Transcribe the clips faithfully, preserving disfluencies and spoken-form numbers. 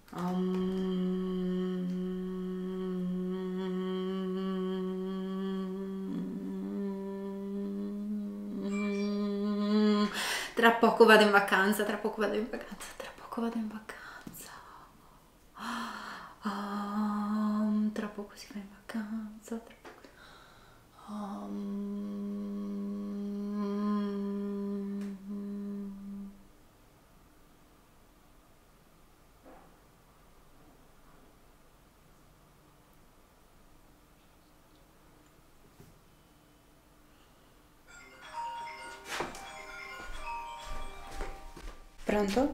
Um... Tra poco vado in vacanza, tra poco vado in vacanza, tra poco vado in vacanza. Um, tra poco si va in vacanza, tra poco. Um... Pronto?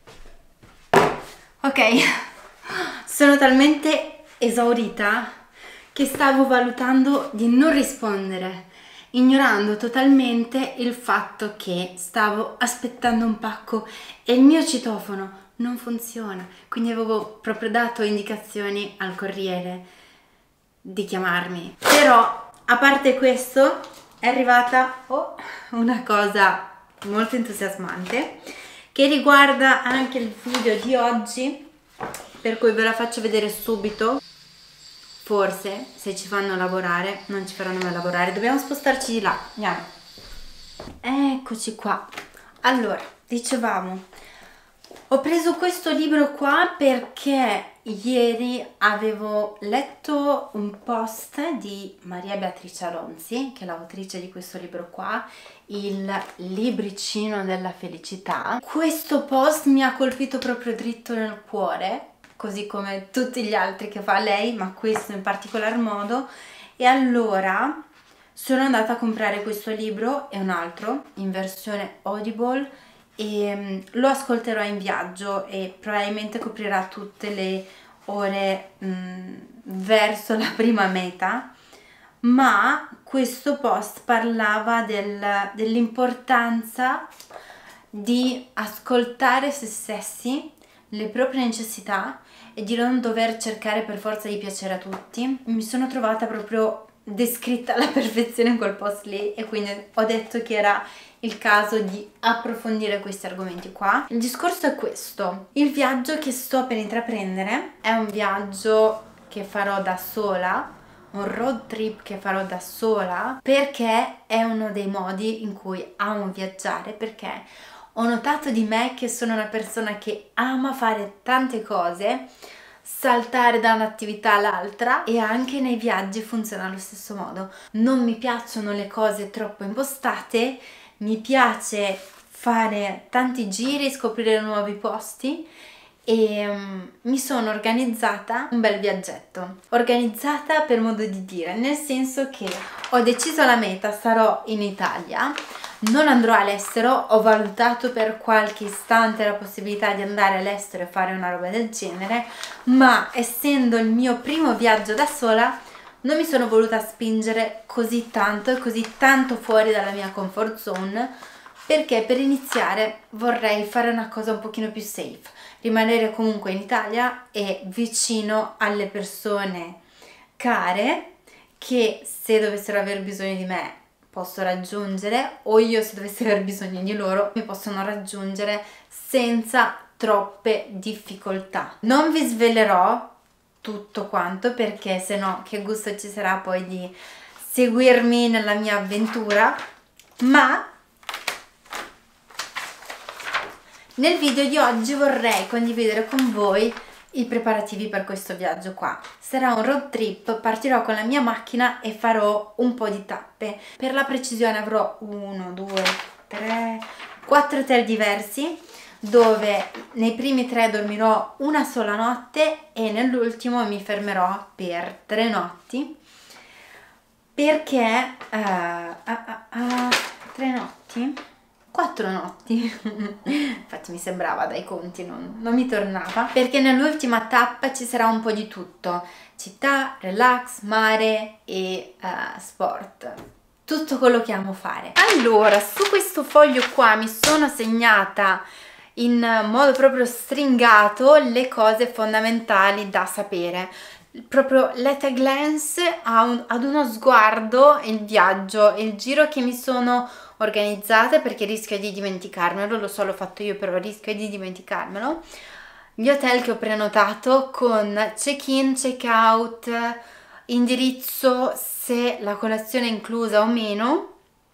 Ok, sono talmente esaurita che stavo valutando di non rispondere, ignorando totalmente il fatto che stavo aspettando un pacco e il mio citofono non funziona, quindi avevo proprio dato indicazioni al corriere di chiamarmi. Però, a parte questo, è arrivata oh, una cosa molto entusiasmante che riguarda anche il video di oggi, per cui ve la faccio vedere subito. Forse, se ci fanno lavorare, non ci faranno mai lavorare, dobbiamo spostarci di là, andiamo. Eccoci qua. Allora, dicevamo, ho preso questo libro qua perché ieri avevo letto un post di Maria Beatrice Alonzi, che è l'autrice di questo libro qua, Il libricino della felicità. Questo post mi ha colpito proprio dritto nel cuore, così come tutti gli altri che fa lei, ma questo in particolar modo, e allora sono andata a comprare questo libro e un altro in versione Audible e um, lo ascolterò in viaggio e probabilmente coprirà tutte le ore um, verso la prima meta. Ma questo post parlava del, dell'importanza di ascoltare se stessi, le proprie necessità e di non dover cercare per forza di piacere a tutti. Mi sono trovata proprio descritta alla perfezione in quel post lì e quindi ho detto che era il caso di approfondire questi argomenti qua. Il discorso è questo: il viaggio che sto per intraprendere è un viaggio che farò da sola, un road trip che farò da sola, perché è uno dei modi in cui amo viaggiare, perché ho notato di me che sono una persona che ama fare tante cose, saltare da un'attività all'altra, e anche nei viaggi funziona allo stesso modo. Non mi piacciono le cose troppo impostate, mi piace fare tanti giri, scoprire nuovi posti e um, mi sono organizzata un bel viaggetto. Organizzata per modo di dire, nel senso che ho deciso la meta, sarò in Italia, non andrò all'estero, ho valutato per qualche istante la possibilità di andare all'estero e fare una roba del genere, ma essendo il mio primo viaggio da sola non mi sono voluta spingere così tanto e così tanto fuori dalla mia comfort zone, perché per iniziare vorrei fare una cosa un pochino più safe, rimanere comunque in Italia e vicino alle persone care che, se dovessero aver bisogno di me, posso raggiungere, o io se dovessi aver bisogno di loro mi possono raggiungere senza troppe difficoltà. Non vi svelerò tutto quanto, perché se no che gusto ci sarà poi di seguirmi nella mia avventura, ma nel video di oggi vorrei condividere con voi i preparativi per questo viaggio qua. Sarà un road trip, partirò con la mia macchina e farò un po' di tappe. Per la precisione avrò uno, due, tre, quattro hotel diversi, dove nei primi tre dormirò una sola notte e nell'ultimo mi fermerò per tre notti, perché uh, uh, uh, uh, tre notti? Quattro notti, infatti mi sembrava dai conti, non, non mi tornava, perché nell'ultima tappa ci sarà un po' di tutto: città, relax, mare e uh, sport, tutto quello che amo fare. Allora, su questo foglio qua mi sono segnata in modo proprio stringato le cose fondamentali da sapere, proprio let a glance, ad uno sguardo, il viaggio, il giro che mi sono organizzate, perché rischio di dimenticarmelo, lo so, l'ho fatto io, però rischio di dimenticarmelo. gli hotel che ho prenotato con check-in, check-out, indirizzo, se la colazione è inclusa o meno,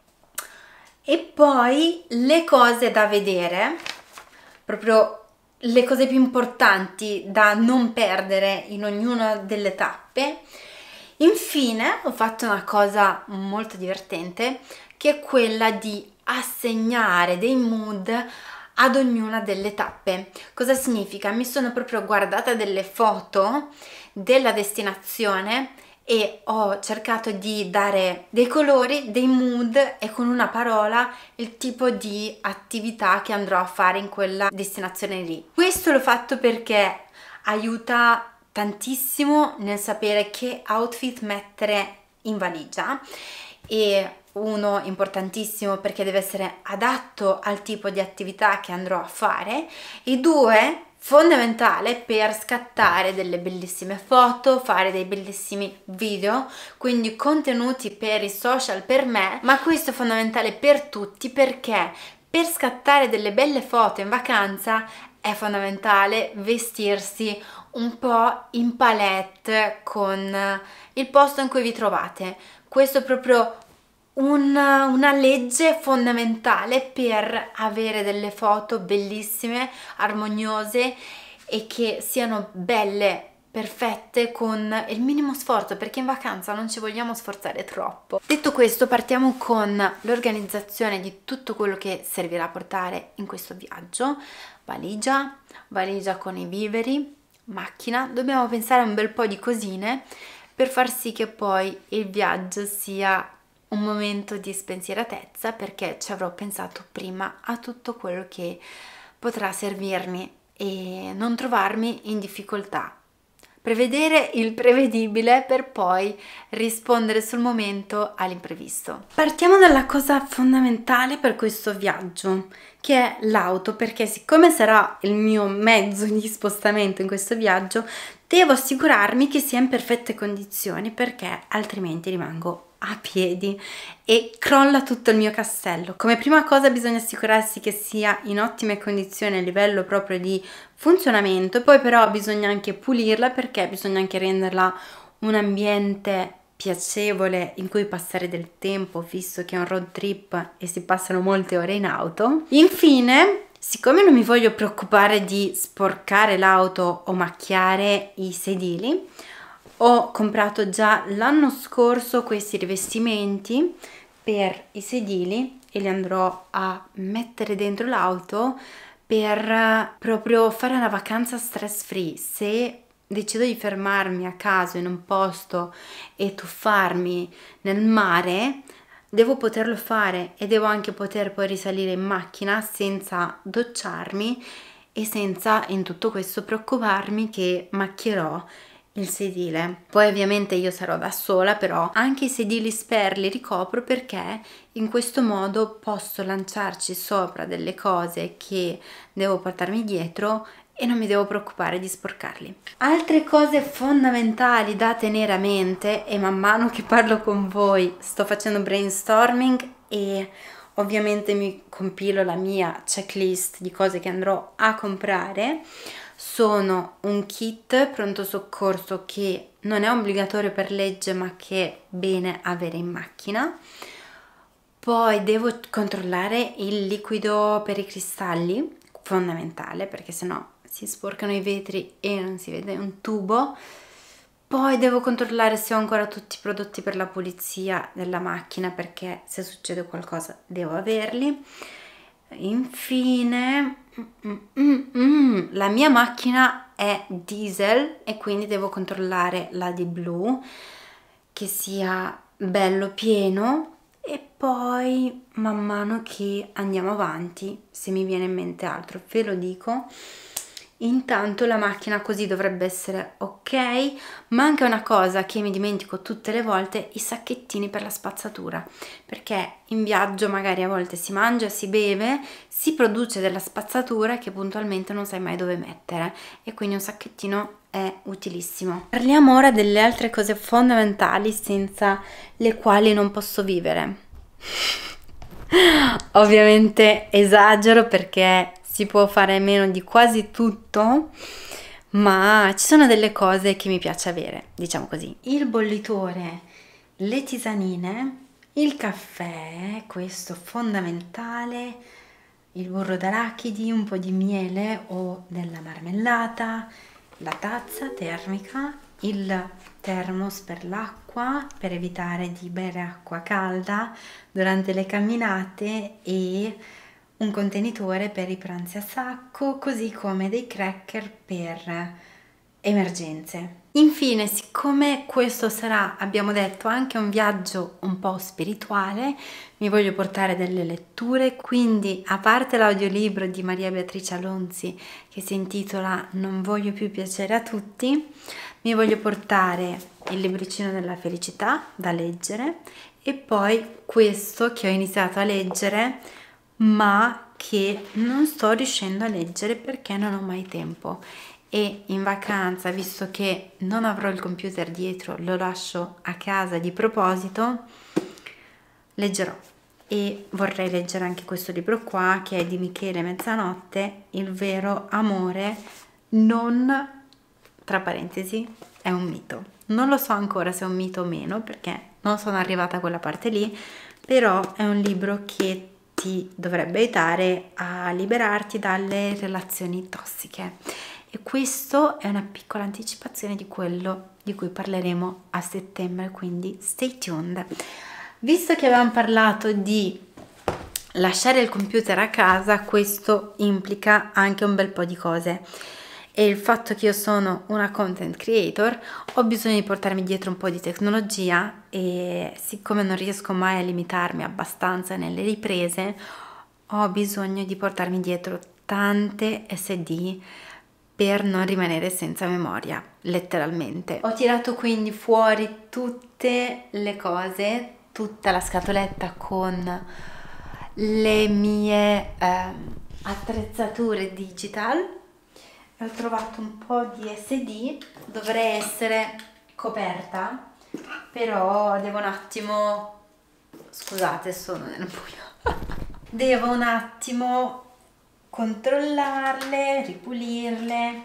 e poi le cose da vedere, proprio le cose più importanti da non perdere in ognuna delle tappe. Infine ho fatto una cosa molto divertente, che è quella di assegnare dei mood ad ognuna delle tappe. Cosa significa? Mi sono proprio guardata delle foto della destinazione e ho cercato di dare dei colori, dei mood e con una parola il tipo di attività che andrò a fare in quella destinazione lì. Questo l'ho fatto perché aiuta tantissimo nel sapere che outfit mettere in valigia, e uno, importantissimo, perché deve essere adatto al tipo di attività che andrò a fare, e due, fondamentale per scattare delle bellissime foto, fare dei bellissimi video, quindi contenuti per i social per me, ma questo è fondamentale per tutti, perché per scattare delle belle foto in vacanza è fondamentale vestirsi un po' in palette con il posto in cui vi trovate. Questo è proprio una, una legge fondamentale per avere delle foto bellissime, armoniose e che siano belle, perfette, con il minimo sforzo, perché in vacanza non ci vogliamo sforzare troppo. Detto questo, partiamo con l'organizzazione di tutto quello che servirà a portare in questo viaggio. Valigia, valigia con i viveri, macchina. Dobbiamo pensare a un bel po' di cosine per far sì che poi il viaggio sia un momento di spensieratezza, perché ci avrò pensato prima a tutto quello che potrà servirmi e non trovarmi in difficoltà. Prevedere il prevedibile per poi rispondere sul momento all'imprevisto. Partiamo dalla cosa fondamentale per questo viaggio, che è l'auto, perché siccome sarà il mio mezzo di spostamento in questo viaggio, devo assicurarmi che sia in perfette condizioni, perché altrimenti rimango a piedi e crolla tutto il mio castello. Come prima cosa bisogna assicurarsi che sia in ottime condizioni a livello proprio di funzionamento, poi però bisogna anche pulirla, perché bisogna anche renderla un ambiente piacevole in cui passare del tempo, visto che è un road trip e si passano molte ore in auto. Infine, siccome non mi voglio preoccupare di sporcare l'auto o macchiare i sedili, ho comprato già l'anno scorso questi rivestimenti per i sedili e li andrò a mettere dentro l'auto per proprio fare una vacanza stress free. Se decido di fermarmi a caso in un posto e tuffarmi nel mare, devo poterlo fare e devo anche poter poi risalire in macchina senza docciarmi e senza in tutto questo preoccuparmi che macchierò il sedile. Poi ovviamente io sarò da sola, però anche i sedili spare li ricopro, perché in questo modo posso lanciarci sopra delle cose che devo portarmi dietro e non mi devo preoccupare di sporcarli. Altre cose fondamentali da tenere a mente, e man mano che parlo con voi sto facendo brainstorming e ovviamente mi compilo la mia checklist di cose che andrò a comprare, sono un kit pronto soccorso che non è obbligatorio per legge, ma che è bene avere in macchina. Poi devo controllare il liquido per i cristalli, fondamentale, perché sennò si sporcano i vetri e non si vede un tubo. Poi devo controllare se ho ancora tutti i prodotti per la pulizia della macchina, perché se succede qualcosa devo averli. Infine, mm, mm, mm, la mia macchina è diesel e quindi devo controllare la di blu, che sia bello pieno, e poi man mano che andiamo avanti, se mi viene in mente altro ve lo dico. Intanto la macchina così dovrebbe essere ok. Manca una cosa che mi dimentico tutte le volte: i sacchettini per la spazzatura, perché in viaggio magari a volte si mangia, si beve, si produce della spazzatura che puntualmente non sai mai dove mettere, e quindi un sacchettino è utilissimo. Parliamo ora delle altre cose fondamentali senza le quali non posso vivere. Ovviamente esagero, perché si può fare a meno di quasi tutto, ma ci sono delle cose che mi piace avere, diciamo così. Il bollitore, le tisanine, il caffè, questo fondamentale, il burro d'arachidi, un po' di miele o della marmellata, la tazza termica, il thermos per l'acqua per evitare di bere acqua calda durante le camminate e un contenitore per i pranzi a sacco, così come dei cracker per emergenze. Infine, siccome questo sarà, abbiamo detto, anche un viaggio un po' spirituale, mi voglio portare delle letture, quindi a parte l'audiolibro di Maria Beatrice Alonzi che si intitola Non voglio più piacere a tutti, mi voglio portare il libricino della felicità da leggere e poi questo che ho iniziato a leggere ma che non sto riuscendo a leggere perché non ho mai tempo. E in vacanza, visto che non avrò il computer dietro, lo lascio a casa di proposito, leggerò. E vorrei leggere anche questo libro qua, che è di Michele Mezzanotte, Il vero amore non, tra parentesi, è un mito. Non lo so ancora se è un mito o meno, perché non sono arrivata a quella parte lì, però è un libro che ti dovrebbe aiutare a liberarti dalle relazioni tossiche. E questo è una piccola anticipazione di quello di cui parleremo a settembre, quindi stay tuned. Visto che avevamo parlato di lasciare il computer a casa, questo implica anche un bel po' di cose. E il fatto che io sono una content creator, ho bisogno di portarmi dietro un po' di tecnologia e siccome non riesco mai a limitarmi abbastanza nelle riprese, ho bisogno di portarmi dietro tante S D per non rimanere senza memoria, letteralmente. Ho tirato quindi fuori tutte le cose, tutta la scatoletta con le mie eh, attrezzature digital e ho trovato un po' di S D, dovrei essere coperta, però devo un attimo, scusate sono nel buio, devo un attimo controllarle, ripulirle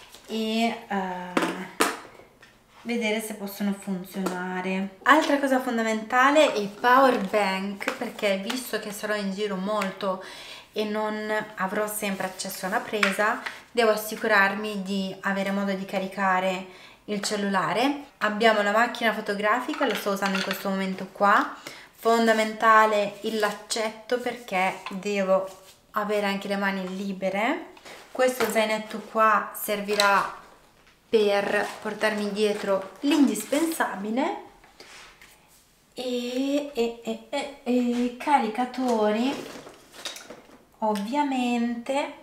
e uh, vedere se possono funzionare. Altra cosa fondamentale, il power bank, perché visto che sarò in giro molto e non avrò sempre accesso a una presa, devo assicurarmi di avere modo di caricare il cellulare. Abbiamo la macchina fotografica, la sto usando in questo momento qua, fondamentale il laccetto perché devo avere anche le mani libere. Questo zainetto qua servirà per portarmi dietro l'indispensabile e, e, e, e, e caricatori, ovviamente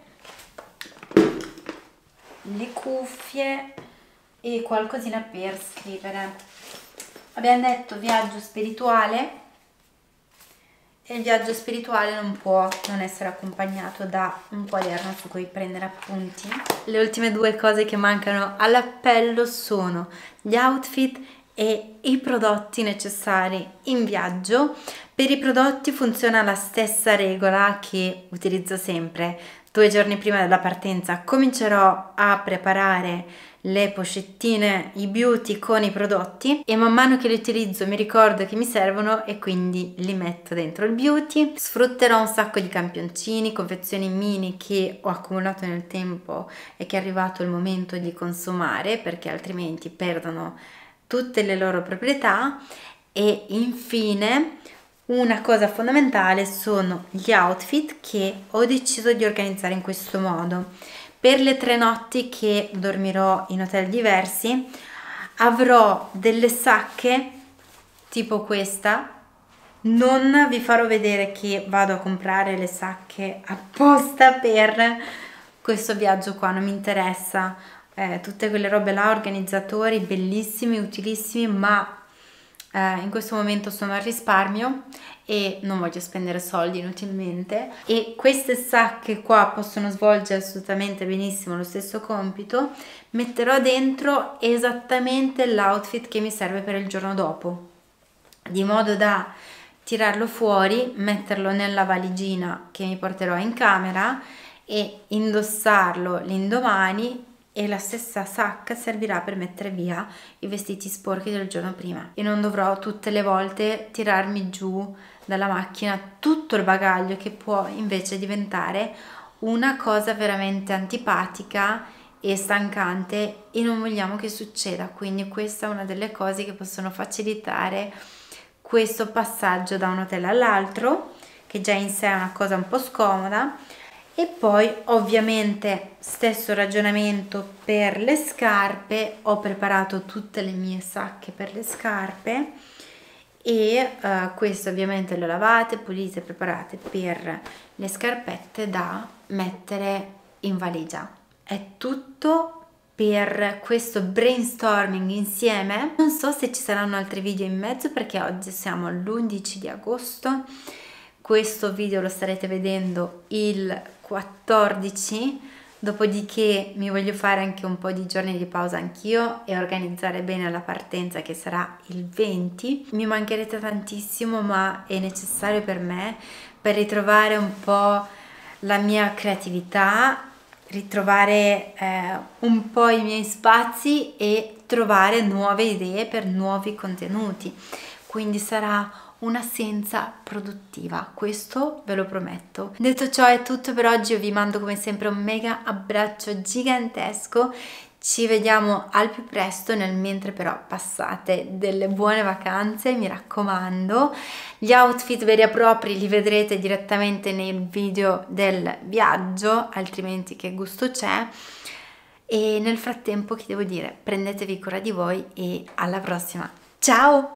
le cuffie e qualcosina per scrivere. Abbiamo detto viaggio spirituale e il viaggio spirituale non può non essere accompagnato da un quaderno su cui prendere appunti. Le ultime due cose che mancano all'appello sono gli outfit e i prodotti necessari in viaggio. Per i prodotti funziona la stessa regola che utilizzo sempre. Due giorni prima della partenza comincerò a preparare le pochettine, i beauty con i prodotti e man mano che li utilizzo mi ricordo che mi servono e quindi li metto dentro il beauty. Sfrutterò un sacco di campioncini, confezioni mini che ho accumulato nel tempo e che è arrivato il momento di consumare perché altrimenti perdono tutte le loro proprietà. E infine una cosa fondamentale sono gli outfit che ho deciso di organizzare in questo modo. Per le tre notti che dormirò in hotel diversi avrò delle sacche tipo questa. Non vi farò vedere che vado a comprare le sacche apposta per questo viaggio qua, non mi interessa, eh, tutte quelle robe là, organizzatori bellissimi, utilissimi, ma eh, in questo momento sono al risparmio e non voglio spendere soldi inutilmente e queste sacche qua possono svolgere assolutamente benissimo lo stesso compito. Metterò dentro esattamente l'outfit che mi serve per il giorno dopo, di modo da tirarlo fuori, metterlo nella valigina che mi porterò in camera e indossarlo l'indomani, e la stessa sacca servirà per mettere via i vestiti sporchi del giorno prima e non dovrò tutte le volte tirarmi giù dalla macchina tutto il bagaglio, che può invece diventare una cosa veramente antipatica e stancante e non vogliamo che succeda. Quindi questa è una delle cose che possono facilitare questo passaggio da un hotel all'altro, che già in sé è una cosa un po' scomoda. E poi ovviamente stesso ragionamento per le scarpe, ho preparato tutte le mie sacche per le scarpe e uh, queste ovviamente le ho lavate, pulite, preparate per le scarpette da mettere in valigia. È tutto per questo brainstorming insieme. Non so se ci saranno altri video in mezzo perché oggi siamo all'undici di agosto, questo video lo starete vedendo il quattordici, dopodiché mi voglio fare anche un po' di giorni di pausa anch'io e organizzare bene la partenza, che sarà il venti. Mi mancherete tantissimo, ma è necessario per me per ritrovare un po' la mia creatività, ritrovare eh, un po' i miei spazi e trovare nuove idee per nuovi contenuti. Quindi sarà un'assenza produttiva, questo ve lo prometto. Detto ciò è tutto per oggi, io vi mando come sempre un mega abbraccio gigantesco, ci vediamo al più presto, nel mentre però passate delle buone vacanze, mi raccomando. Gli outfit veri e propri li vedrete direttamente nel video del viaggio, altrimenti che gusto c'è. E nel frattempo che devo dire, prendetevi cura di voi e alla prossima, ciao!